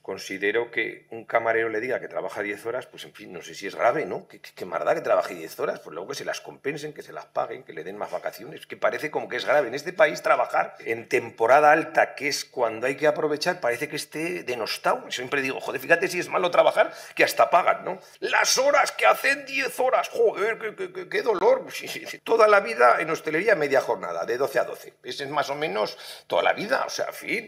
considero que un camarero le diga que trabaja 10 horas, pues en fin, no sé si es grave, ¿no? ¿Qué más da que trabaje 10 horas? Pues luego que se las compensen, que se las paguen, que le den más vacaciones, que parece como que es grave. En este país trabajar en temporada alta, que es cuando hay que aprovechar, parece que esté denostado. Siempre digo, joder, fíjate si es malo trabajar, que hasta pagan, ¿no? Las horas que hacen 10 horas, joder, qué dolor. Sí, sí, sí. Toda la vida en hostelería media jornada, de 12 a 12. Ese es más o menos toda la vida, o sea, en fin.